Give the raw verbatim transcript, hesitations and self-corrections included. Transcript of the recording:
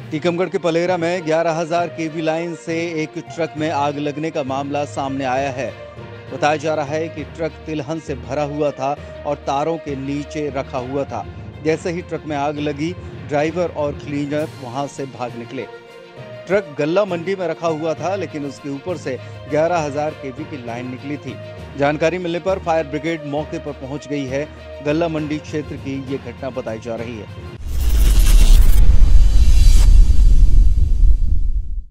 टीकमगढ़ के पलेरा में ग्यारह हज़ार केवी लाइन से एक ट्रक में आग लगने का मामला सामने आया है। बताया जा रहा है कि ट्रक तिलहन से भरा हुआ था और तारों के नीचे रखा हुआ था। जैसे ही ट्रक में आग लगी, ड्राइवर और क्लीनर वहां से भाग निकले। ट्रक गल्ला मंडी में रखा हुआ था, लेकिन उसके ऊपर से ग्यारह हज़ार केवी की लाइन निकली थी। जानकारी मिलने पर फायर ब्रिगेड मौके पर पहुंच गई है। गल्ला मंडी क्षेत्र की ये घटना बताई जा रही है।